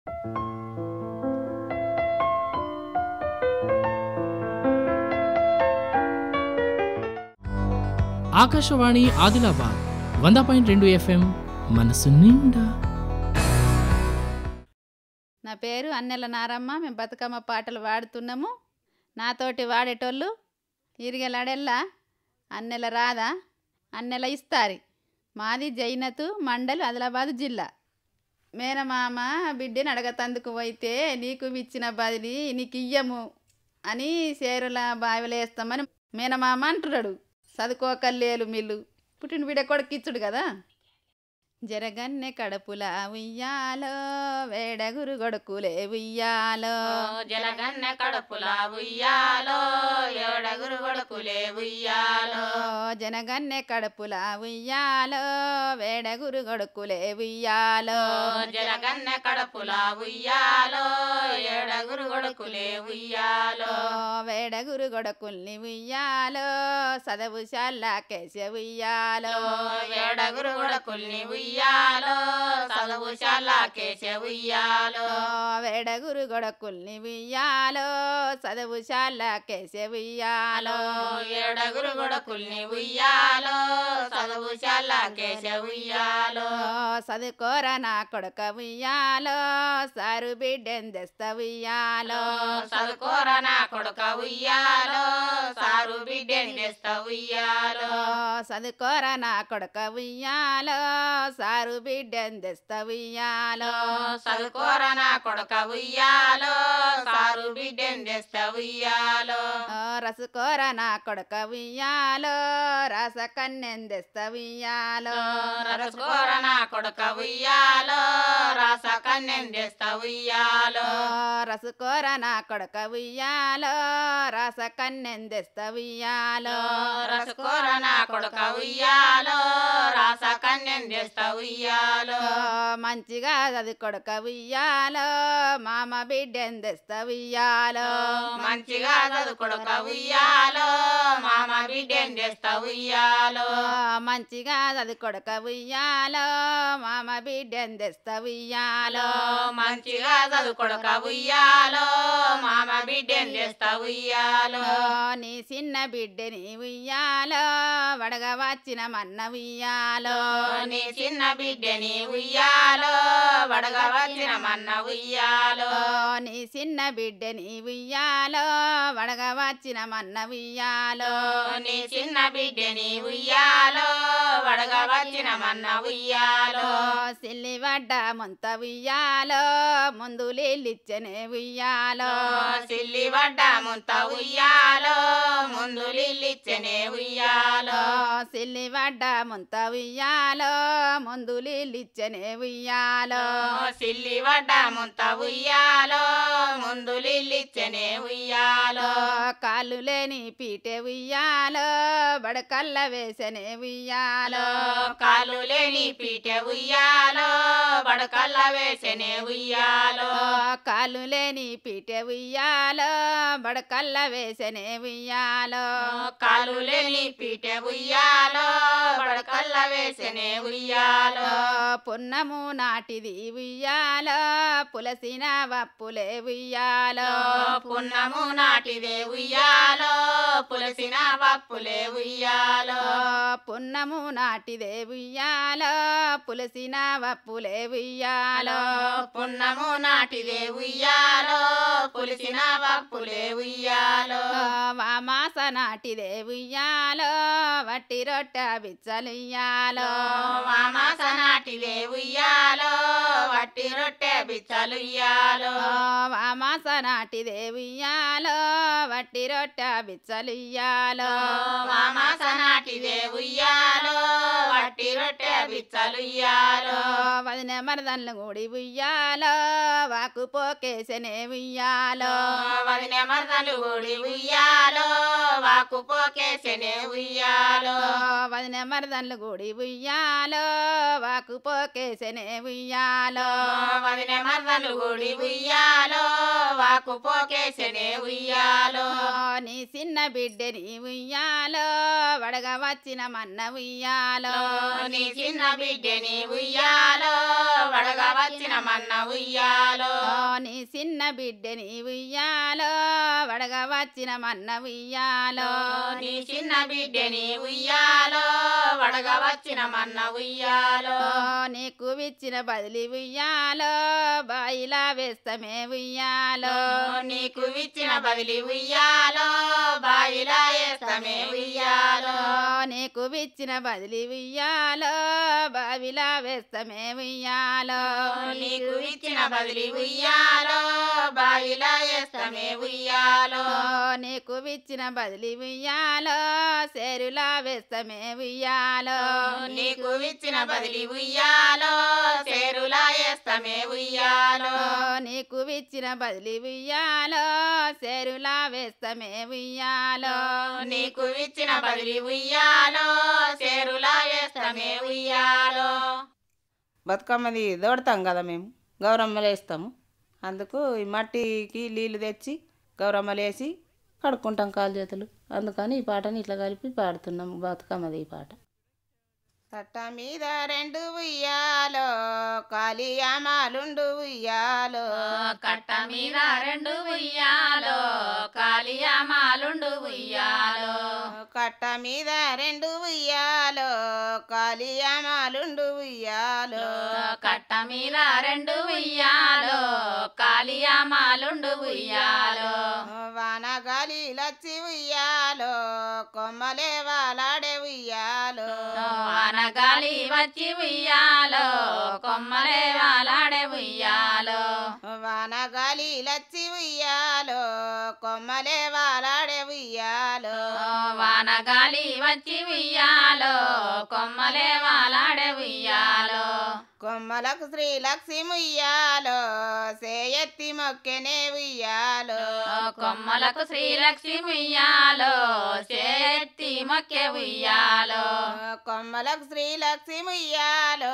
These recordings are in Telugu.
ఆకాశవాణి ఆదిలాబాద్ 100.2 FM మనసు నిండా. నా పేరు అన్నెల నారమ్మ. మేము బతుకమ్మ పాటలు పాడుతున్నాము. నాతోటి వాడేటోళ్ళు ఇరిగెలడెల్లా, అన్నెల రాధా, అన్నెల ఇస్తారి. మాది జైనతు మండల్, ఆదిలాబాద్ జిల్లా. మేనమామ బిడ్డని అడగతందుకు పోయితే నీకు ఇచ్చిన బదిలి నీకు ఇయ్యము అని సేరుల బావిలో వేస్తామని మేనమామ అంటున్నాడు. చదువుకోకల్లేలు మిల్లు పుట్టిన బిడ్డ కొడుకు ఇచ్చుడు కదా. జరగన్నె కడుపుల ఉయ్యాలో వేడగురు గొడుకులే ఉయ్యాలో, జరగన్నె కడుపుల ఉయ్యాలో ఏడగురు గొడుకులే ఉయ్యాలో, జనగన్నె కడుపుల ఉయ్యాలో వేడగురు గొడుకులే ఉయ్యాలో, జరగన్నె కడుపుల ఉయ్యాలో ఏడగురు గొడుకులే ఉయ్యాలో, వేడగురు గొడుకుల్ని ఉయ్యాలో చదువు శాలకేసే ఉయ్యాలో, ఏడగురు గొడుకుల్ని ఉయ్యాలో చదువుశాలకేసే ఉయ్యాలో, వేడగురు గొడుకుల్ని ఉయ్యాలో చదువు శాలకేసే ఉయ్యాలో, ఏడగురు గొడుకుల్ని ఉయ్యాలో చదువుశాలకేసే ఉయ్యాలో, చదువుకోర నా కొడుక ఉయ్యాలో సారు బిడ్డెందెస్త ఉయ్యాలో, చదువుకోర నా కొడుక ఉయ్యాలో సారు బిడ్డని తెస్తా ఉయ్యాలో, చదువుకోర నా కొడుక ఉయ్యాలో సారు బిడ్డెందెస్త ఉయ్యాలో, చదువుకోర నా కొడుక ఉయ్యాలో సారు బిడ్డని తెస్తా ఉయ్యాలో, రసుకోర నా కొడుక ఉయ్యాలో రస కన్నెందెస్త ఉయ్యాలో, రసుకోర నా కొడుక ఉయ్యాలో రాస కన్యం తెస్తా ఉయ్యాలో, రసుకోర నా కొడుక ఉయ్యాలో రస కన్నెందెస్త ఉయ్యాలో, రసుకోర నా కొడుక ఉయ్యాలో రాస కన్యం తెస్తా ఉయ్యాలో, మంచిగా చదువు కొడుక ఉయ్యాలో మామ బిడ్డెందెస్త ఉయ్యాలో, మంచిగా చదువు కొడుక ఉయ్యాలో మామ బిడ్డని తెస్తా ఉయ్యాలో, మంచిగా చదువు కొడుక ఉయ్యాలో మామ బిడ్డెందెస్త ఉయ్యాలో, మంచిగా చదువు కొడుక ఉయ్యాలో మామ బిడ్డని తెస్తా ఉయ్యాలో, నీ చిన్న బిడ్డని ఉయ్యాలో వడగ వచ్చిన మన్న ఉయ్యాలో, నీ చిన్న బిడ్డని ఉయ్యాలో వడగ వచ్చిన మన్న ఉయ్యాలో, నీ చిన్న బిడ్డని ఉయ్యాలో వడగ వచ్చిన మన్న ఉయ్యాలో, నీ చిన్న బిడ్డని ఉయ్యాలో వడగ వచ్చిన మన్న ఉయ్యాలో, సిల్లి వడ్డ ముంత ఉయ్యాలో ముందు లీలిచ్చనే ఉయ్యాలో, సిల్లి వడ్డ ముంత ఉయ్యాలో ముందు లిల్లిచ్చనే ఉయ్యాలో, సిల్లి వడ్డ ముంత ఉయ్యాలో ముందు లీలిచ్చనే ఉయ్యాలో, సిల్లి వడ్డ ముంత ఉయ్యాలో ముందు లిల్లిచ్చనే ఉయ్యాలో, కాళ్ళు లేని పీటె ఉయ్యాలో బడకల్ల వేసనే ఉయ్యాలో, కాలు లేని పీటె ఉయ్యాలో బడకల్ల వేసనే ఉయ్యాలో, కాళ్ళు లేని పీటె ఉయ్యాలో బడకల్ల వేసనే ఉయ్యాలో, కాలు లేని పీటె ఉయ్యాలో బడకల్ల వేసనే ఉయ్యాలో, పున్నము నాటిది ఉయ్యాలో పులసిన వప్పులే ఉయ్యాలో, పున్నము నాటిదే ఉయ్యాలో పులసిన పప్పులే ఉయ్యాలో, పున్నము నాటిదే ఉయ్యాలో పులసిన వప్పులే ఉయ్యాలో, పున్నము నాటిదే ఉయ్యాలో పులిసిన పప్పులే ఉయ్యాలో, వామాస నాటిదే ఉయ్యాలో వట్టి రొట్టె బిచ్చలుయ్యాలో, వామాస నాటిదే ఉయ్యాలో వట్టి రొట్టె బిచ్చలుయ్యాలో, వామాస నాటిదే ఉయ్యాలో వట్టి రొట్టె బిచ్చలుయ్యాలో, వామాస నాటిదే ఉయ్యాలో వట్టి రొట్టె బిచ్చలుయ్యాలో, వదిన మరదన్లు గుడి ఉయ్యాలో వాకు పోకేసనే ఉయ్యాలో, వదిన మరదలు గుడి ఉయ్యాలో వాకు పోకేసనే ఉయ్యాలో, వదిన మరదన్లు గుడి ఉయ్యాలో వాకు పోకేసనే ఉయ్యాలో, వదిన మరదలు గుడి ఉయ్యాలో వాకు పోకేసెనే ఉయ్యాలో నీ చిన్న బిడ్డని ఉయ్యాలో వడగ వచ్చిన మన్న ఉయ్యాలో నీ చిన్న బిడ్డని ఉయ్యాలో వడగా వచ్చిన మన్న ఉయ్యాలో నీ చిన్న బిడ్డని ఉయ్యాలో వడగ వచ్చిన మన్న ఉయ్యాలో నీ చిన్న బిడ్డని ఉయ్యాలో వడగా వచ్చిన మన్న ఉయ్యాలో నీకు విచ్చిన బదిలి ఉయ్యాలో బాయిలా వేస్తమే ఉయ్యాలో నీకు విచ్చిన బదిలి ఉయ్యాలో బాయిలా వేస్తమే ఉయ్యాలో నీకు విచ్చిన బదిలి ఉయ్యాలో బావిలా వేస్తమే ఉయ్యాలో నీకు విచ్చిన బదిలి ఉయ్యాలో బావిలా వేస్తమే ఉయ్యాలో నీకు విచ్చిన బదిలి ఉయ్యాలో సేరులా వేస్తమే ఉయ్యాలో నీకు విచ్చిన బదిలి ఉయ్యాలో సేరులా వేస్తమే ఉయ్యాలో నీకు విచ్చిన బదిలి ఉయ్యాలో సేరులా వేస్తమే ఉయ్యాలో నీకు విచ్చిన బదిలి ఉయ్యాలో సేరులా వేస్తమే ఉయ్యాలో బతుకమ్మది దోడతాం కదా మేము గౌరమ్మలు వేస్తాము అందుకు ఈ మట్టికి నీళ్ళు తెచ్చి గౌరమ్మలు వేసి కడుక్కుంటాం కాలు చేతులు అందుకని ఈ పాటని ఇట్లా కలిపి పాడుతున్నాం బతుకమ్మది ఈ పాట తట్ట మీద రెండు ఉయ్యాలో కాళియామాలుండు ఉయ్యాలో కట్ట మీద రెండు ఉయ్యాలో కాళియామాలుండు ఉయ్యాలో కట్ట మీద రెండు ఉయ్యాలో కాళియామాలుండు ఉయ్యాలో కట్ట మీద రెండు ఉయ్యాలో కాళియామాలుండు ఉయ్యాలో వానగాలి లచ్చి ఉయ్యాలో కొమ్మలే వాలాడే ఉయ్యాలో వానగాలి వచ్చి ఉయ్యాలో కొమ్మలే వాలాడే ఉయ్యాలో వానగాలి లచ్చి ఉయ్యాలో కొమ్మలే వాలాడే ఉయ్యాలో వానగాలి వచ్చి ఉయ్యాలో కొమ్మలే వాలాడే ఉయ్యాలో కొమ్మలకు శ్రీలక్ష్మి ఉయ్యాలో సేయెత్తి మొక్కెనే ఉయ్యాలో కొమ్మలకు శ్రీలక్ష్మి ఉయ్యాలో సేయెత్తి మొక్కె ఉయ్యాలో కొమ్మలకు శ్రీలక్ష్మి ఉయ్యాలో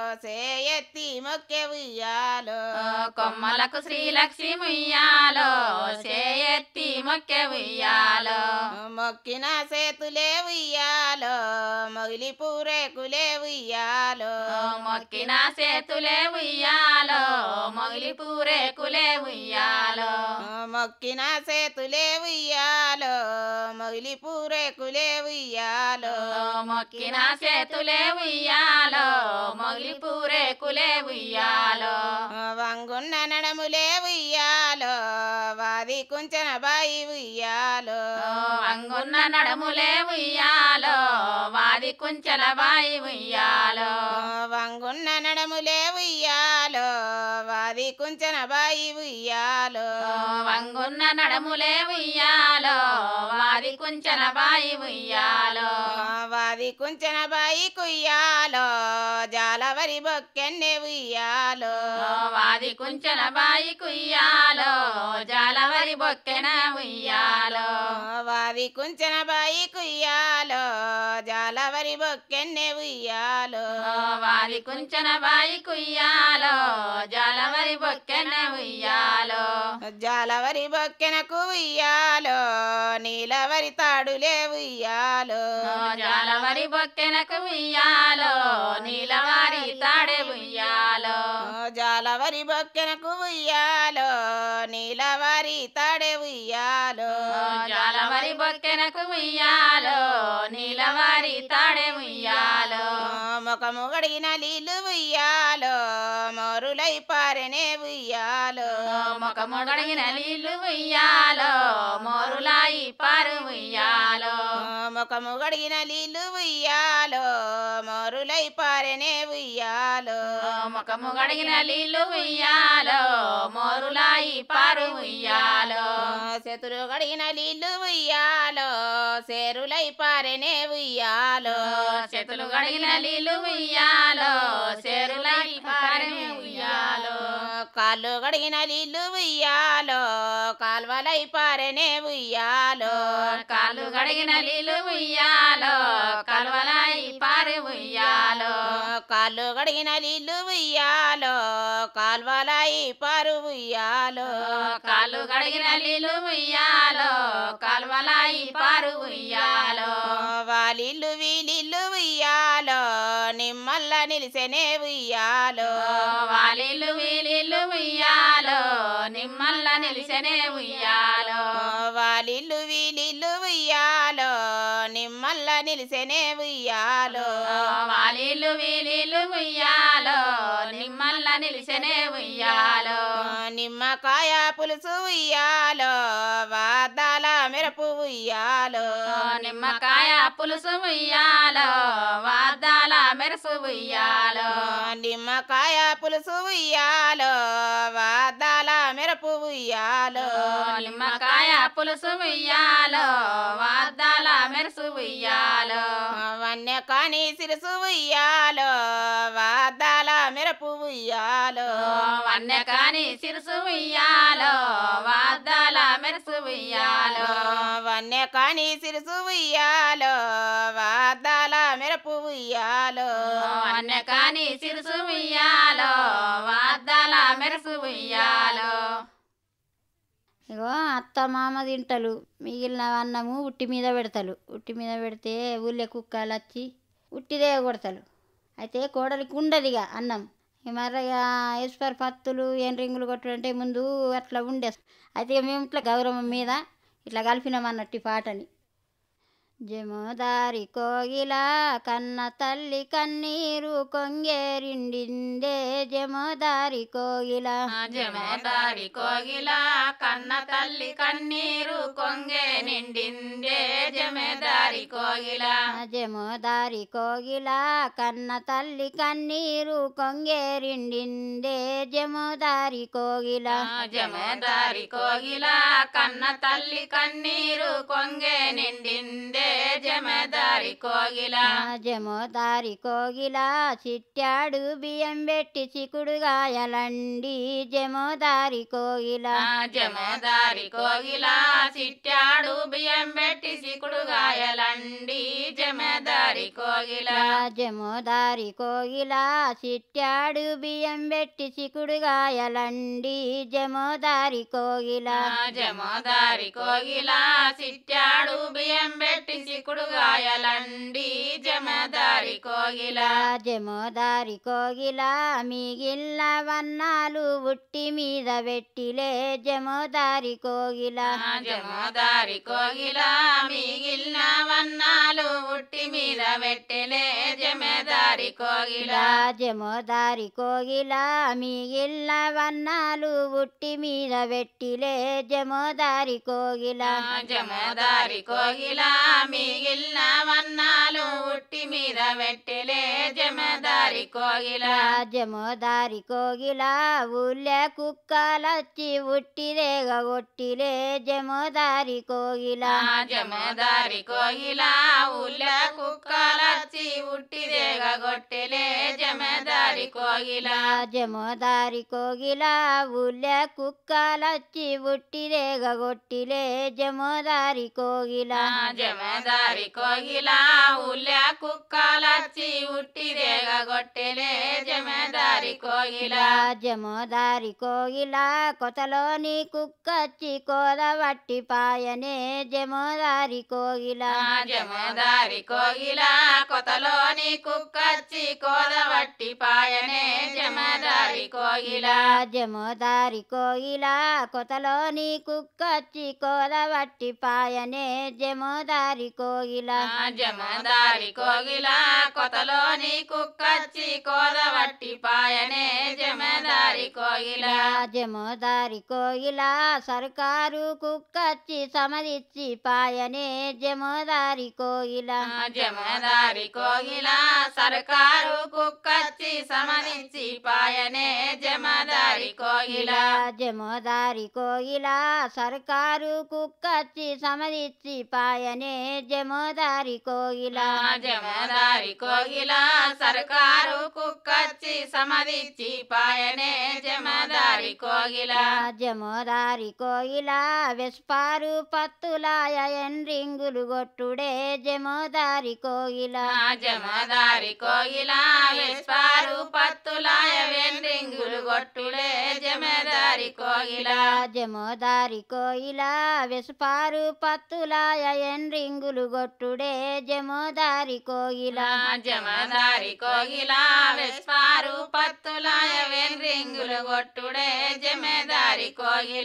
సేయెత్తి మొక్కె ఉయ్యాలో కొమ్మలకు శ్రీలక్ష్మి ఉయ్యాలో సేయెత్తి మొక్కె ఉయ్యాలో మొక్కిన సేతులే ఉయ్యాలో మొగిలి పూరేకులే ఉయ్యాలో మొక్కిన సేతులే ఉయ్యాలో మొగిలి పూరేకులే ఉయ్యాలో మొక్కిన సేతులే ఉయ్యాలో మొగిలి పూరేకులే ఉయ్యాలో మొక్కిన సేతులే ఉయ్యాలో మొగిలి పూరేకులే ఉయ్యాలో వంగున్న నడములే ఉయ్యాలో వాది కుంచన బాయి ఉయ్యాలో వంగున్న నడములే ఉయ్యాలో వాది కుంచల బాయి ఉయ్యాలో వంగున్న నడములే ఉయ్యాలో వాది కుంచన బాయి ఉయ్యాలో వంగున్న నడములే ఉయ్యాలో వాది కుంచన బాయి ఉయ్యాలో వాది కుంచన బాయి కుయ్యాలో జాలవరి బొక్కెన్నే ఉయ్యాలో వాది కుంచన బాయి కుయ్యాలో జాలవరి బొక్కెన ఉయ్యాలో వాది కుంచన బాయి కుయ్యాలో జాలవరి బొక్కెన్నే ఉయ్యాలో వాది కుంచన బాయి కుయ్యాలో జాలవరి బొక్కెన ఉయ్యాలో జాలవరి బొక్కెనకు ఉయ్యాలో నీలవరి తాడులే ఉయ్యాలో జాలవరి బొక్కెనకు ఉయ్యాలో నీలవారి తాడే ఉయ్యాలో జాలవరి బొక్కెనకు ఉయ్యాలో నీలవారి తాడే ఉయ్యాలో జాలవరి బొక్కెనకు ఉయ్యాలో నీలవారి తాడే ఉయ్యాలో ముఖము గడిగిన నీళ్ళు ఉయ్యాలో మోరులై పారెనే ఉయ్యాలో ముఖము గడిగిన నీళ్ళు ఉయ్యాలో మోరులాయి పారు ఉయ్యాలో ముఖము గడిగిన నీళ్ళు ఉయ్యాలో మోరులై పారెనే ఉయ్యాలో ముఖము గడిగిన నీళ్ళు ఉయ్యాలో మోరులాయి పారు ఉయ్యాలో చేతులు గడిగిన నీళ్ళు ఉయ్యాలో సేరులై పారెనే ఉయ్యాలో చేతులు గడిగిన నీళ్ళు ఉయ్యాలో చేరులై పారెనే ఉయ్యాలో కాళ్ళు గడిగిన నీళ్ళు ఉయ్యాలో కాల్వలై పారెనే ఉయ్యాలో కాళ్ళు గడిగిన నీళ్ళు ఉయ్యాలో కల్వలై పారె ఉయ్యాలో కాళ్ళు గడిగిన నీళ్ళు ఉయ్యాలో కాల్వలై పారు ఉయ్యాలో కాళ్ళు గడిగిన నీళ్ళు ఉయ్యాలో కల్వలై పారు ఉయ్యాలో వాలిల్లు వీలిల్లు ఉయ్యాలో నిమ్మల్ల నిలిసెనే ఉయ్యాలో వాలిల్లు వీలిల్లు ఉయ్యాలో నిమ్మల్ల నిలిసెనే ఉయ్యాలో వాలిల్లు వీలిల్లు ఉయ్యాలో నిమ్మల్ల నిలిసెనే ఉయ్యాలో వాలిల్లు వీలిల్లు ఉయ్యాలో నిమ్మల్ల నిలిసెనే ఉయ్యాలో నిమ్మకాయ పులుసు ఉయ్యాలో వాదాల మెరపు ఉయ్యాలో నిమ్మకాయ పులుసు ఉయ్యాలో వాదాల మెరుసు ఉయ్యాలో నిమ్మకాయ పులుసు ఉయ్యాలో వాదాల మెరపు ఉయ్యాలో నిమ్మకాయ పులుసు ఉయ్యాలో వాదాల మెరుసు ఉయ్యాలో వన్య కాని సిరుసు ఉయ్యాలో వాదాల మెరపు ఉయ్యాలో వన్య కాని సిరుసు ఉయ్యాలో వాదాల మెరుసు ఉయ్యాలో వన్య కాని సిరుసు ఉయ్యాలో వాదాల మెరపు ఉయ్యాలో వన్య కాని సిరుసు ఉయ్యాలో వాదాల మెరుసు ఉయ్యాలో ఇగో అత్త మామ తింటలు మిగిలిన అన్నము ఉట్టి మీద పెడతారు. ఉట్టి మీద పెడితే ఊళ్ళో కుక్కలు వచ్చి ఉట్టిదే కొడతారు. అయితే కోడలికి ఉండదు ఇక అన్నం. మరగా ఈశ్వర్ పత్తులు ఏం రింగులు కొట్టడంటే ముందు అట్లా ఉండే. అయితే ఇక మేము ఇట్లా గౌరవం మీద ఇట్లా కలిపినామన్నట్టు ఈ పాటని. జమోదారి కోగిల కన్న తల్లి కన్నీరు కొంగేరిండిందే జమోదారి కోగిల జమోదారి కోగిల కన్న తల్లి కన్నీరు కొంగే నిండిందే జమేదారి కోగిల జమోదారి కోగిల కన్న తల్లి కన్నీరు కొంగేరిండిందే జమోదారి కోగిల జమేదారి కోగిల కన్న తల్లి కన్నీరు కొంగే నిండిందే జమేదారి కోగిల జమోదారి కోగిల చిట్టాడు బియ్యం పెట్టి చిక్కుడుగాయలండి జమోదారి కోగిల జమేదారి కోగిల చిట్టాడు బియ్యం పెట్టి చిక్కుడుగాయలండి జమేదారి కోగిల జమోదారి కోగిల చిట్టాడు బియ్యం పెట్టి చిక్కుడుగాయలండి జమోదారి కోగిల జమోదారి కోగిల చిట్టాడు బియ్యం పెట్టి చిక్కుడుగాయలండి జమేదారి కోగిల జమోదారి కోగిల మిగిలిన వన్నాలు ఉట్టి మీద పెట్టిలే జమోదారి కోగిల జమోదారి కోగిల మిగిలిన వన్నాలు ఉట్టి మీద పెట్టలే జమేదారి కోగిల జమోదారి కోగిల మిగిలిన వన్నాలు ఉట్టి మీద పెట్టిలే జమోదారి కోగిల జమోదారి కోగిల మిగిలిన వన్నాలు ఉట్టి మీద పెట్టలే జమేదారి కోగిల జమోదారి కోగిల ఊళ్ళే కుక్కలొచ్చి ఉట్టిరేగ కొట్టిలే జమోదారి కోగిల జమేదారి కోగిల ఊళ్ళో కుక్కలచ్చి ఉట్టిదేగ గొట్టెలే జమేదారి కోగిల జమోదారి కోగిల ఊళ్ళే కుక్కలొచ్చి ఉట్టిరేగ కొట్టిలే జమోదారి కోగిల జమేదారి కోగిల ఊళ్ళో కుక్కలచ్చి ఉట్టిదేగ గొట్టెలే జమేదారి కోగిల జమోదారి కోగిల కొతలోని కుక్కచ్చి కోదవట్టి పాయనే జమోదారి కోగిల జమేదారి కోగిల కొతలోని కుక్కచ్చి కోదవట్టి పాయనే జమేదారి కోగిల జమోదారి కోగిల కొతలోని కుక్కచ్చి కోదవట్టి పాయనే జమోదారి జమదారి కోయిల జమదారి కోగిల కొతలోని కుక్కచ్చి కోదవట్టి పాయనే జమదారి కోగిల జమదారి కోయిల సర్కారు కుక్కచ్చి సమదిచ్చి పాయనే జమదారి కోయిల జమదారి కోగిల సర్కారు కుక్కచ్చి సమనిచ్చి పాయనే జమదారి కోగిల జమదారి కోయిల సర్కారు కుక్కచ్చి సమదిచ్చి పాయనే జమదారి కోయిల జమదారి కోగిల సర్కారు కుక్కచ్చి సమదిచ్చి పాయనే జమదారి కోగిల జమదారి కోయిల వెస్పారు పత్తులాయ ఎండ్రింగులు గొట్టుడే జమదారి కోయిల జమదారి కోగిల వెస్పారు పత్తులాయ వెండ్రింగులు గొట్టుడే జమదారి కోగిల జమదారి కోయిల వెస్పారు పత్తులాయ ఎండ్రింగులు గొట్టుడే జమదారి కోయిల జమదారి కోగిల వెస్పారు పత్తులాయ వెండ్రింగులు గొట్టుడే జమదారి కోగిల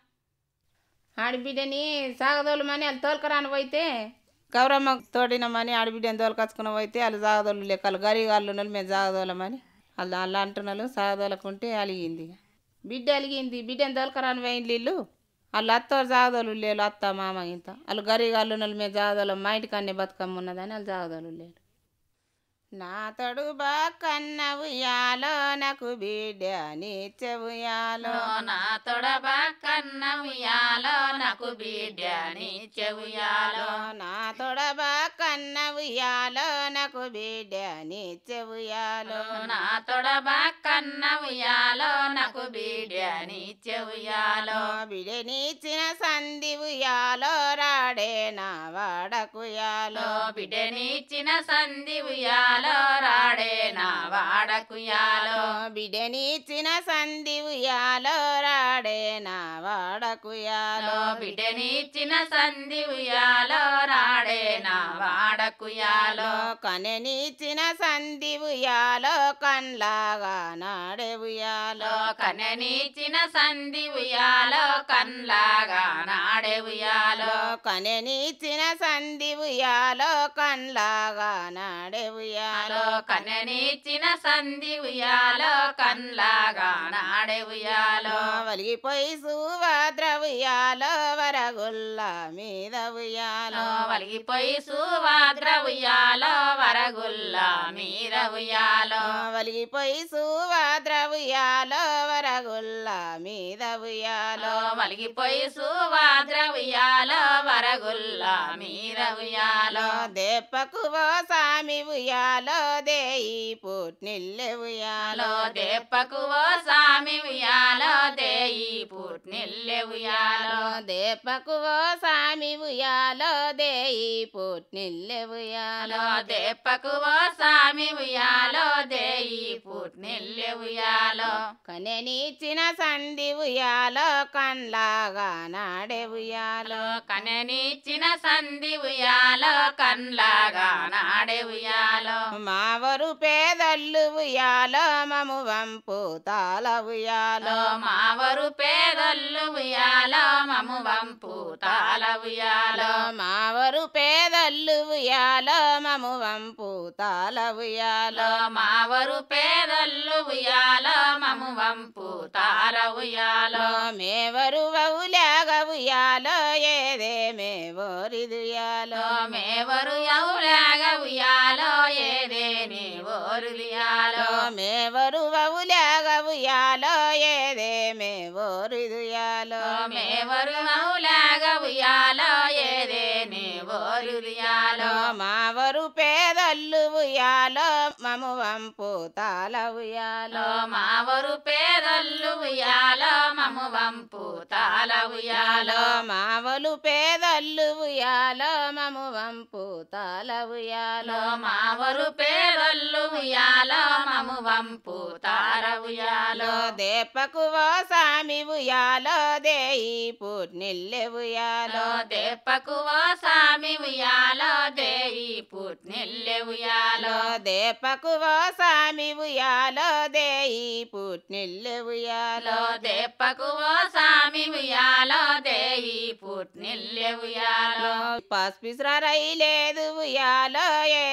ఆడబిడ్డని సాగదోలమని వాళ్ళు తోలుకరాని పోయితే గౌరమ్మ తోడినమని ఆడబిడ్డని తోలుకొచ్చుకుని పోయితే వాళ్ళు సాగదోళ్ళు లెక్కలు గరిగాళ్ళు మేము సాగదోలమని వాళ్ళు వాళ్ళు అంటున్నారు సాగదోలకుంటే అలిగింది బిడ్డ అలిగింది బిడ్డని తోలుకరాని పోయింది వీళ్ళు వాళ్ళు అత్త సాగదోళ్ళు లేరు అత్త మామ ఇంత వాళ్ళు గరిగాళ్ళు మేము సాగదోళం మా ఇంటికన్నే బతుకమ్మ ఉన్నదని వాళ్ళు సాగదోళ్ళు లేరు నా తడు బాకన్న ఉయ్యాలో నాకు బిడ్డ నీచె ఉయ్యాలో నా తొడబా కన్న ఉయ్యాలో నాకు బిడ్డని చెవుయాలో నా తొడబా కన్న ఉయ్యాలో నాకు బిడ్డ నీచె ఉయ్యాలో నా తొడబా కన్న ఉయ్యాలో నాకు బిడ్డని చెవుయాలో బిడ్డ నీచిన సంధి ఉయ్యాలో రాడే నా వాడకుయాలో బిడ్డనిచ్చిన సంధి ఉయ్యాలో రాడే నా వాడకుయాలో బిడ్డ నీచిన సంధి ఉయ్యాలో రాడే నా వాడకుయాలో బిడ్డనిచ్చిన సంధి ఉయ్యాలో రాడే నా వాడకుయాలో కనె నీచిన సంధి ఉయ్యాలో కండ్లాగా నాడే ఉయ్యాలో కనెనిచ్చిన సంధి ఉయ్యాలో కన్లాగా నాడే ఉయ్యాలో కనె నీచిన సంధి ఉయ్యాలో కండ్లాగా నాడే ఉయ్యాలో కనెనిచ్చిన సంధి ఉయ్యాలో కన్లాగా నాడే ఉయ్యాలో వలిగిపోయి సుభద్ర ఉయ్యాలో వరగుల్ల మీద ఉయ్యాలో వలిగిపోయి సుభద్ర ఉయ్యాలో వరగుల్ల మీర ఉయ్యాలో వలిగిపోయి సుభద్ర ఉయ్యాలో వరగుల్ల మీద ఉయ్యాలో వలిగిపోయి సుభద్ర ఉయ్యాలో వరగుల్ల మీర ఉయ్యాలో దేపకు ఓ సామి ఉయ్యాలో దేయి పుట్నిల్లె ఉయ్యాలో దేపకు ఓ సామి ఉయ్యాలో దేయి పుట్నిల్లె ఉయ్యాలో దేపకు ఓ సామి ఉయ్యాలో దేయి పుట్నిల్లె ఉయ్యాలో దేపకు ఓ సామి ఉయ్యాలో దేయి పుట్నిల్లె ఉయ్యాలో కనె నీచిన సంధి ఉయ్యాలో కండ్లాగా నాడే ఉయ్యాలో కనెనిచ్చిన సంధి ఉయ్యాలో కన్లాగా నాడే ఉయ్యాలో మావరు పేదల్లు ఉయ్యాలో మము వంపు తాళ ఉయ్యాలో మావరు పేదల్లు ఉయ్యాలో మము వంపు తాళ ఉయ్యాలో మావరు పేదల్లు ఉయ్యాలో మము వంపు తాళ ఉయ్యాలో మావరు పేదల్లు ఉయ్యాలో మము వంపు తార ఉయ్యాలో మేవరు వౌలాగ ఉయ్యాలో ఏదే మేవోరిదుయాలో మేవరు యౌలాగ ఉయ్యాలో ఏదేని ఓరులియాలో మేవరు వౌలాగ ఉయ్యాలో ఏదే మేవోరిదుయాలో మేవరు యౌలాగ ఉయ్యాలో ఏదేని ఓరులియాలో మావరు పేదల్లు ఉయ్యాలో మము వంపు తాళ ఉయ్యాలో మావరు పేదల్లు ఉయ్యాలో మము వంపు తాళ ఉయ్యాలో మావలు పేదల్లు ఉయ్యాలో మము వంపు తాళ ఉయ్యాలో మావరు పేదల్లు ఉయ్యాలో మము వంపు తార ఉయ్యాలో దేపకు ఓ సామి ఉయ్యాలో దేయి పుట్నిల్లె ఉయ్యాలో దేపకు ఓ సామి ఉయ్యాలో దేయి పుట్నిల్లె ఉయ్యాలో దేపకు ఓ సామి ఉయ్యాలో దేయి పుట్నిల్లె ఉయ్యాలో దేపకు ఓ సామి ఉయ్యాలో దేయి పుట్నిల్లె పుట్టినిల్లే ఉయ్యాలో పసిపిసరా రైలేదు ఉయ్యాలో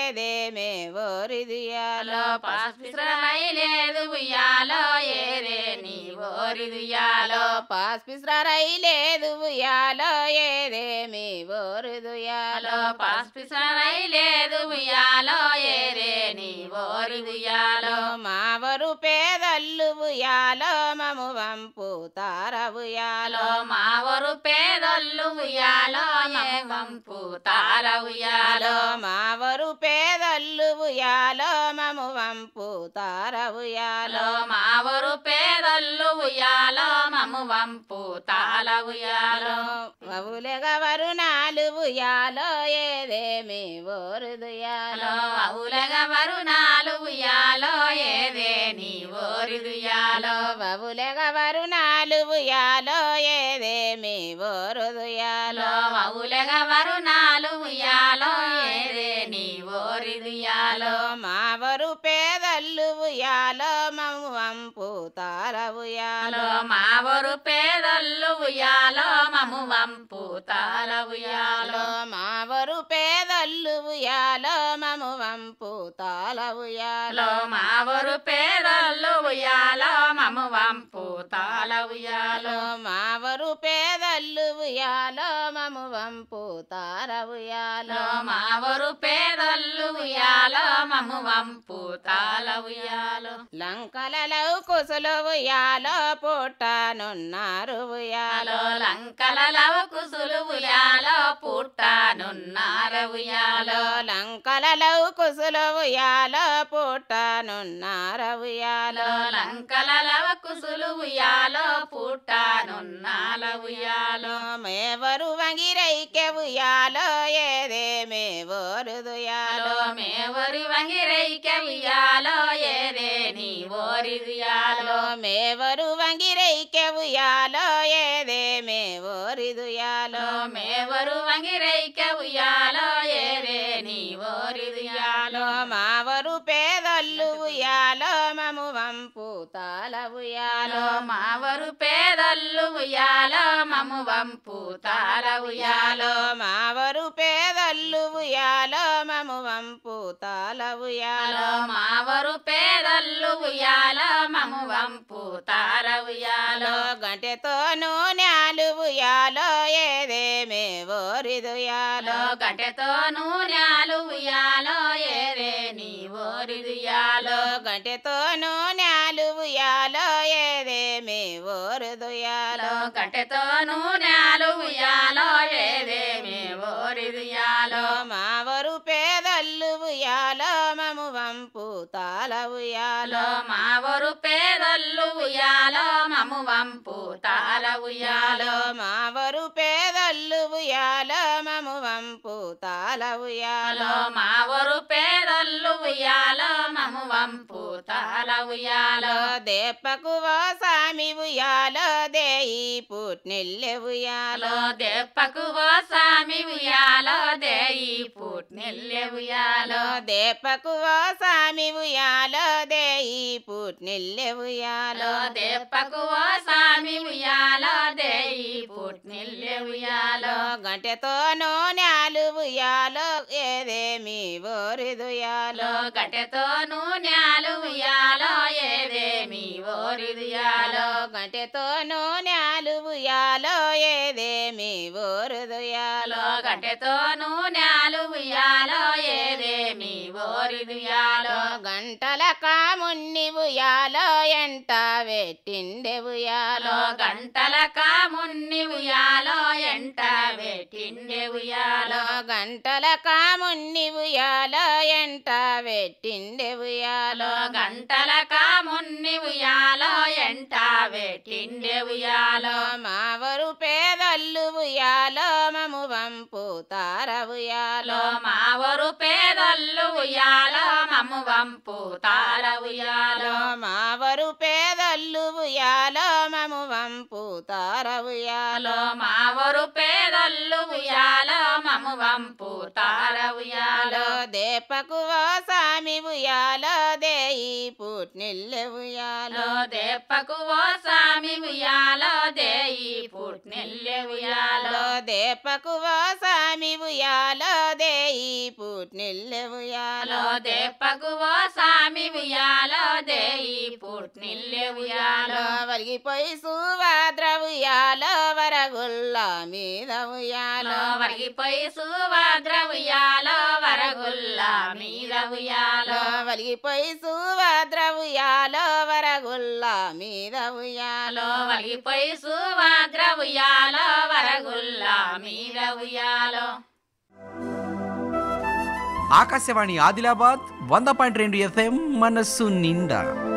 ఏదేమే ఓరిదుయాలో పసిపిసరై లేదు ఉయ్యాలో ఏదే నీ ఓరిదుయాలో పసిపిసరా రైలేదు ఉయ్యాలో ఏదేమి ఓరిదుయాలో పసిపిసరై లేదు ఉయ్యాలో ఏదే నీ ఓరిదుయాలో మావరు పేదల్లు ఉయ్యాలో మము వంపు తార ఉయ్యాలో మావరు పేదల్లు ఉయ్యాలో ఏ వంపు తార ఉయ్యాలో మావరు పేదల్లు ఉయ్యాలో మము వంపు తార ఉయ్యాలో మావరు పేదల్లు ఉయ్యాలో మము వంపు తాల ఉయ్యాలో వవులెగా వరుణాలు ఉయ్యాలో ఏదేమి ఓరుదుయాలో అవులగా వరుణాలు ఉయ్యాలో ఏదే నీ ఓరిదుయాలో వవులెగా వరుణాలు ఉయ్యాలో ఏదేమి ఓరుదుయాలో అవులగా వరుణాలు ఉయ్యాలో ఏదే నీ ఓరిదుయాలో మావరు పేదల్లు ఉయ్యాలో మము వంపు తార ఉయ్యాలో మావరు పేదల్లు ఉయ్యాలో మము వంపు తాల ఉయ్యాలో మావరు పేదల్లు ఉయ్యాలో మము వంపు తాల ఉయ్యాలో మావరు పేదల్లు ఉయ్యాలో మము వంపు తాల ఉయ్యాలో మావరు పేదల్లు ఉయ్యాలో మము వంపు తార ఉయ్యాలో మావరు పేదల్లు ఉయ్యాలో మము వంపు తాల ఉయ్యాలో లంకలలో కుసులు ఉయ్యాలో పుట్టనున్నారు ఉయ్యాలో లంకలలో కుసులు ఉయ్యాలో పుట్టనున్నార ఉయ్యాలో లంకలలో కుసులు ఉయ్యాలో పుట్టనున్నారు ఉయ్యాలో లంకలలో కుసులు ఉయ్యాలో పుట్టనున్నాల ఉయ్యాలో మేవరు వంగిరైకె ఉయ్యాలో ఏదేమే ఓరుదుయాలో మేవరి వంగిరైకె ఉయ్యాలో ఏదే నీ ఓరిదుయాలో మేవరు వంగిరైకె ఉయ్యాలో ఏదేమే ఓరిదుయాలో మేవరు వంగిరైకె ఉయ్యాలో ఏదే నీ ఓరిదుయాలో మావరు పేదల్లు ఉయ్యాలో మము వంపు తాల ఉయ్యాలో మావరు పేదల్లు ఉయ్యాలో మము వంపు తాల ఉయ్యాలో మావరు పేదల్లు ఉయ్యాలో మము వంపు తాల ఉయ్యాలో మావరు పేదల్లు ఉయ్యాలో మము వంపు తార ఉయ్యాలో గంటెతో నూనెలు ఉయ్యాలో ఏదేమే ఓరిదుయాలో గంటెతో నూనెలు ఉయ్యాలో ఏదే నీ ఓరిదుయాలో గంటెతో నూనెలు ఉయ్యాలో ఏదేమే ఓరుదుయాలో గంటెతో నూనెలు ఉయ్యాలో ఏదే మే ఓరిదుయాలో మావరు పేదల్లు ఉయ్యాలో మము వంపు తాల ఉయ్యాలో మావరు పేదల్లు ఉయ్యాలో మము వంపు తాల ఉయ్యాలో మావరు పేదల్లు ఉయ్యాలో మము వంపు తాల ఉయ్యాలో మావరు పేదల్లు ఉయ్యాలో మము వంపు తాల ఉయ్యాలో దేపకు సామి ఉయ్యాలో దేయి పుట్నెల్లె ఉయ్యాలో దెప్పకు ఓ సామి ఉయ్యాలో దేయి పుట్నెల్లె ఉయ్యాలో దేపకు సామి ఉయ్యాలో దేయి పుట్నెల్లె ఉయ్యాలో దెప్పకు ఓ సామి ఉయ్యాలో దేయి పుట్నెల్లె ఉయ్యాలో గంటెతో నూనెలు ఉయ్యాలో ఏదేమి ఓరిదుయాలో గంటెతో నూనెలు ఉయ్యాలో ఏదేమి ఓరిదుయాలో గంటెతో నూనెలు ఉయ్యాలో ఏదేమి ఓరుదుయాలో గంటెతో నూనెలు ఉయ్యాలో ఏదేమి ఓరిదుయాలో గంటల కామున్ని ఉయ్యాలో ఎంట వెట్టిండె ఉయ్యాలో గంటల కామున్ని ఉయ్యాలో ఎంట వెట్టిండే ఉయ్యాలో గంటల కామున్ని ఉయ్యాలో ఎంట వెట్టిండె ఉయ్యాలో గంటల కామున్ని ఉయ్యాలో ఎంట వెట్టిండే ఉయ్యాలో మావరు పేదల్లు ఉయ్యాలో మము వంపు తార ఉయ్యాలో మావరు పేదల్లు ఉయ్యాలో మము వంపు తార ఉయ్యాలో మావరు పేదల్లు ఉయ్యాలో మము వంపు తార ఉయ్యాలో మావరు పేదల్లు ఉయ్యాలో మము వంపు తార ఉయ్యాలో దేపకు సామి ఉయ్యాలో దేయి పుట్నెల్లె ఉయ్యాలో దెప్పకు ఓ సామి ఉయ్యాలో దేయి పుట్టిల్లే ఉయ్యాలో దేపకు ఓ సామి ఉయ్యాలో దేయి పుట్టిల్లే ఉయ్యాలో దేపకు ఓ సామి ఉయ్యాలో దేయి పుట్టిల్లే ఉయ్యాలో వలిగిపోయి సుభద్ర ఉయ్యాలో వరగుల్ల మీద ఉయ్యాలో వరిగిపోయి సుభద్ర ఉయ్యాలో వరగుల్ల మీద ఉయ్యాలో వలిగిపోయి సుభద్ర ఉయ్యాలో వరగుల్ల మీద ఉయ్యాలో వరిగిపోయి సుభద్ర ఉయ్యాలో వరగుల్ల మీద ఉయ్యాలో. ఆకాశవాణి ఆదిలాబాద్ 100.2 FM మనస్సు నిండా.